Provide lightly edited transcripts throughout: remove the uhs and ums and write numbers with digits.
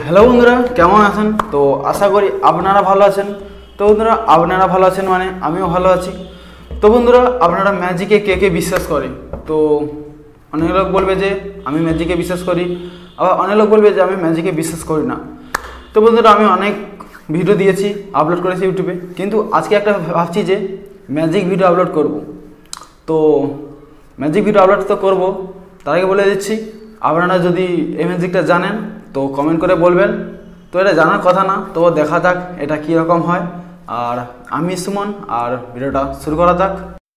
Hello বন্ধুরা, কেমন আছেন? তো আশা করি আপনারা ভালো আছেন। তো বন্ধুরা, আপনারা ভালো আছেন মানে আমিও ভালো আছি। তো বন্ধুরা, আপনারা ম্যাজিকে কে কে বিশ্বাস করে? তো অনেক লোক বলবে যে আমি ম্যাজিকে বিশ্বাস করি, আবার অনেক লোক বলবে যে আমি ম্যাজিকে বিশ্বাস করি না। তো বন্ধুরা, আমি অনেক ভিডিও দিয়েছি, আপলোড করেছি ইউটিউবে, কিন্তু আজকে একটা ভাবছি যে ম্যাজিক ভিডিও আপলোড করব। তো ম্যাজিক ভিডিও আপলোড তো করবো, তার আগে বলে দিচ্ছি আপনারা যদি এই ম্যাজিকটা জানেন তো কমেন্ট করে বলবেন। তো এটা জানার কথা না, তো দেখা যাক এটা কীরকম হয়। আর আমি সুমন, আর ভিডিওটা শুরু করা যাক।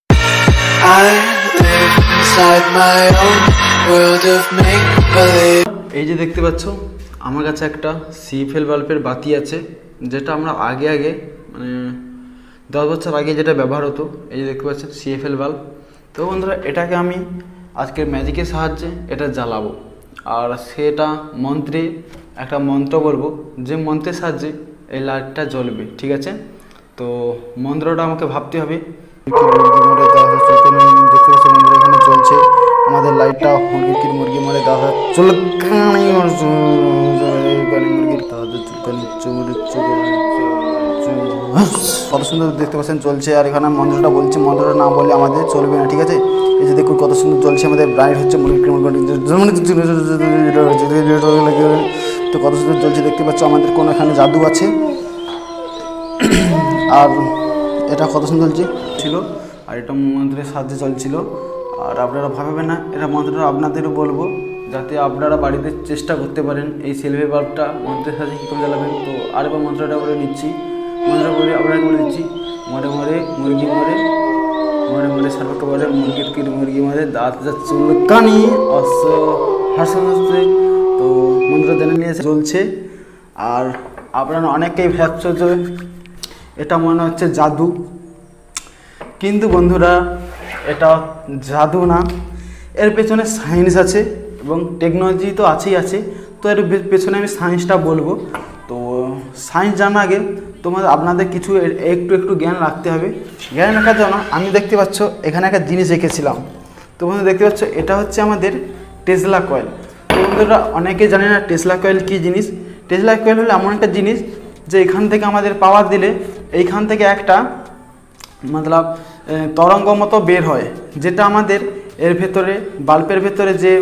এই যে দেখতে পাচ্ছ আমার কাছে একটা সিএফএল বাল্বের বাতি আছে, যেটা আমরা আগে মানে 10 বছর আগে যেটা ব্যবহার হতো। এই যে দেখতে পাচ্ছেন সিএফএল বাল্ব। তো বন্ধুরা, এটাকে আমি আজকের ম্যাজিকের সাহায্যে এটা জ্বালাবো, আর সেটা মন্ত্রে একটা মন্ত্র বলবো, যে মন্ত্রের সাহায্যে এই লাইটটা জ্বলবে, ঠিক আছে? তো মন্ত্রটা আমাকে ভাবতে হবে। দেখতে পাচ্ছ বন্ধুরা, এখানে চলছে আমাদের লাইটটা। মুরগি মরে দাদা চুলকানি মুরগির দাদা চুলকানি কত সুন্দর দেখতে পাচ্ছেন চলছে। আর এখানে মন্ত্রটা বলছি, মন্ত্রটা না বললে আমাদের চলবে না, ঠিক আছে? এই যে দেখুন কত সুন্দর চলছে, আমাদের ব্রাইট হচ্ছে তো কত সুন্দর চলছে দেখতে পাচ্ছ। আমাদের কোনো এখানে জাদু আছে, আর এটা কত সুন্দর ছিল, আর এটা মন্ত্রের সাহায্যে চলছিল। আর আপনারা ভাববেন না, এটা মন্ত্রটা আপনাদেরও বলবো, যাতে আপনারা বাড়িতে চেষ্টা করতে পারেন এই সিলভার বাল্বটা মন্ত্রের সাহায্যে কী করে জ্বালাবেন। তো আরেকবার মন্ত্রটা বলে নিচ্ছি, মন্ত্রটা বলে আপনাকে বলে দিচ্ছি। মরে মরে মুরগি মরে, মরে মরে সার্বকে বলে মুরগি মরে দাঁত চুলকানি হাসতে। তো মন্ত্র জেনে নিয়েছে চলছে। আর আপনারা অনেকেই ভাবছ যে এটা মনে হচ্ছে জাদু, কিন্তু বন্ধুরা এটা জাদু না, এর পেছনে সায়েন্স আছে এবং টেকনোলজি তো আছেই আছে। তো এর পেছনে আমি সায়েন্সটা বলবো। তো সায়েন্স জানার আগে আপনাদের কিছু একটু জ্ঞান রাখতে হবে। জ্ঞান রাখার জন্য আমি দেখতে পাচ্ছ এখানে একটা জিনিস রেখেছিলাম। তো বন্ধুরা দেখতে পাচ্ছ এটা হচ্ছে আমাদের টেসলা কয়েল। তো বন্ধুরা, অনেকে জানে না টেসলা কয়েল কী জিনিস। টেসলা কয়েল হলো এমন একটা জিনিস যে এখান থেকে আমাদের পাওয়ার দিলে এইখান থেকে একটা মতলব তরঙ্গ মতো বের হয়, যেটা আমাদের এর ভেতরে বাল্বের ভেতরে যে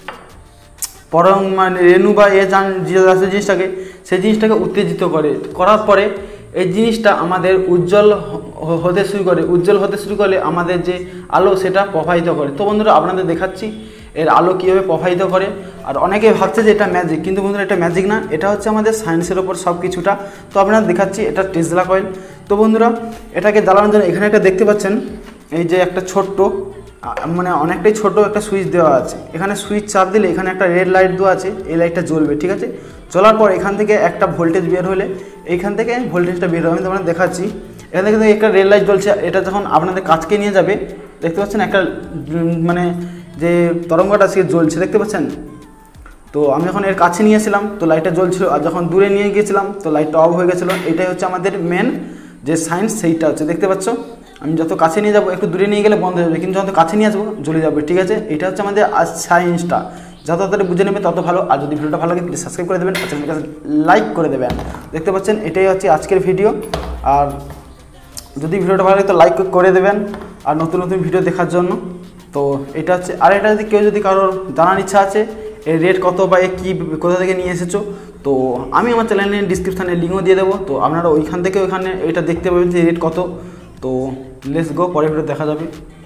মানে রেণু বা জিনিসটাকে সেই জিনিসটাকে উত্তেজিত করার পরে এই জিনিসটা আমাদের উজ্জ্বল হতে শুরু করলে আমাদের যে আলো সেটা প্রবাহিত করে। তো বন্ধুরা, আপনাদের দেখাচ্ছি এর আলো কীভাবে প্রবাহিত করে। আর অনেকে ভাবছে যে এটা ম্যাজিক, কিন্তু বন্ধুরা এটা ম্যাজিক না, এটা হচ্ছে আমাদের সায়েন্সের ওপর সব কিছুটা। তো আপনাদের দেখাচ্ছি এটা টেসলা কয়েল। তো বন্ধুরা, এটাকে জ্বালানোর জন্য এখানে একটা দেখতে পাচ্ছেন, এই যে একটা ছোট্ট মানে অনেকটাই ছোট একটা সুইচ দেওয়া আছে। এখানে সুইচ চাপ দিলে এখানে একটা রেড লাইট দেওয়া আছে, এই লাইটটা জ্বলবে, ঠিক আছে? জ্বলার পর এখান থেকে একটা ভোল্টেজ বের হলে এইখান থেকে ভোল্টেজটা বের হবে। আমি তোমাদের দেখাচ্ছি, এখান থেকে একটা রেড লাইট জ্বলছে। এটা যখন আপনাদের কাছকে নিয়ে যাবে, দেখতে পাচ্ছেন একটা মানে যে তরঙ্গটা সে জ্বলছে, দেখতে পাচ্ছেন? তো আমি যখন এর কাছে নিয়েছিলাম তো লাইটটা জ্বলছিল, আর যখন দূরে নিয়ে গিয়েছিলাম তো লাইটটা অফ হয়ে গেছিলো। এটাই হচ্ছে আমাদের মেন যে সায়েন্স, সেইটা হচ্ছে দেখতে পাচ্ছ। আমি যত কাছে নিয়ে যাবো, একটু দূরে নিয়ে গেলে বন্ধ হয়ে যাবে, কিন্তু যত কাছে নিয়ে আসবো জ্বলে যাবে, ঠিক আছে? এটা হচ্ছে আমাদের সায়েন্সটা, যত তাড়াতাড়ি বুঝে নেবে তত ভালো। আর যদি ভিডিওটা ভালো লাগে প্লিজ সাবস্ক্রাইব করে দেবেন, চ্যানেলকে লাইক করে দেবেন। দেখতে পাচ্ছেন এটাই হচ্ছে আজকের ভিডিও। আর যদি ভিডিওটা ভালো লাগে তো লাইক করে দেবেন, আর নতুন ভিডিও দেখার জন্য। তো এটা হচ্ছে, আর এটা যদি কেউ যদি কারোর জানার ইচ্ছা আছে এর রেট কত বা কী কোথা থেকে নিয়ে এসেছো, তো আমি আমার চ্যানেলের ডিসক্রিপশানে লিঙ্কও দিয়ে দেবো। তো আপনারা ওইখান থেকে ওইখানে এটা দেখতে পাবেন যে রেট কত। তো লেটস গো, পরের ভিডিও দেখা যাবে।